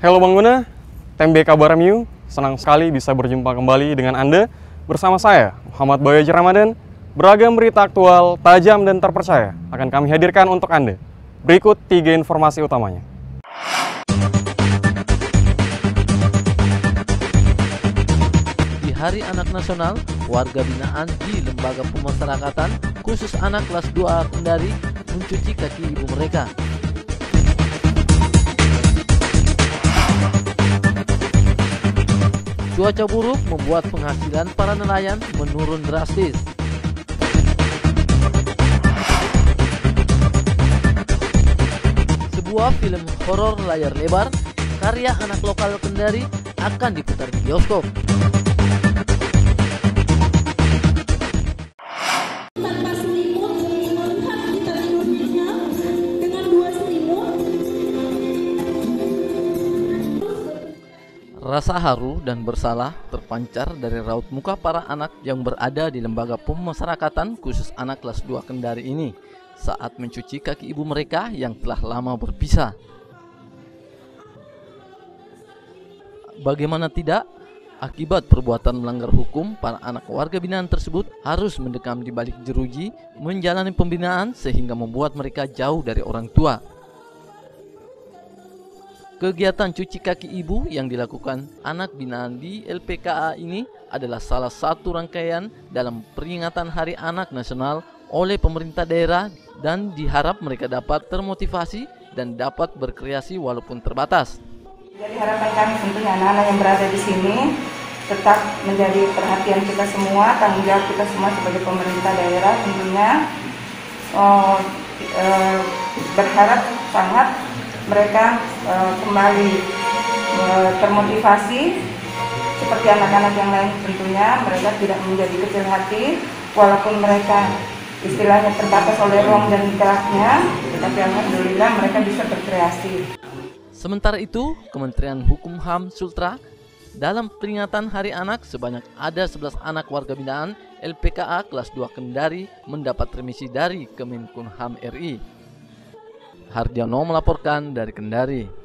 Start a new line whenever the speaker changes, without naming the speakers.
Halo pengguna, TMB Kabar MU, senang sekali bisa berjumpa kembali dengan Anda bersama saya, Muhammad Bayu Haji Ramadan. Beragam berita aktual, tajam dan terpercaya akan kami hadirkan untuk Anda. Berikut 3 informasi utamanya.
Di Hari Anak Nasional, warga binaan di Lembaga Pemasyarakatan khusus anak kelas 2 Kendari mencuci kaki ibu mereka. Cuaca buruk membuat penghasilan para nelayan menurun drastis. Sebuah film horor layar lebar karya anak lokal Kendari akan diputar di bioskop. Rasa haru dan bersalah terpancar dari raut muka para anak yang berada di Lembaga Pemasyarakatan khusus anak kelas 2 Kendari ini saat mencuci kaki ibu mereka yang telah lama berpisah. Bagaimana tidak, akibat perbuatan melanggar hukum, para anak warga binaan tersebut harus mendekam di balik jeruji menjalani pembinaan sehingga membuat mereka jauh dari orang tua. Kegiatan cuci kaki ibu yang dilakukan anak binaan di LPKA ini adalah salah satu rangkaian dalam peringatan Hari Anak Nasional oleh pemerintah daerah dan diharap mereka dapat termotivasi dan dapat berkreasi walaupun terbatas.
Jadi harapan kami tentunya anak-anak yang berada di sini tetap menjadi perhatian kita semua, tanggung jawab kita semua sebagai pemerintah daerah tentunya. Berharap sangat mereka kembali termotivasi seperti anak-anak yang lain tentunya. Mereka tidak menjadi kecil hati walaupun mereka istilahnya terbatas oleh ruang dan geraknya, tetapi alhamdulillah mereka bisa berkreasi.
Sementara itu, Kementerian Hukum HAM Sultra dalam peringatan Hari Anak sebanyak ada 11 anak warga binaan LPKA kelas 2 Kendari mendapat remisi dari Kemenkumham RI. Hardiono melaporkan dari Kendari.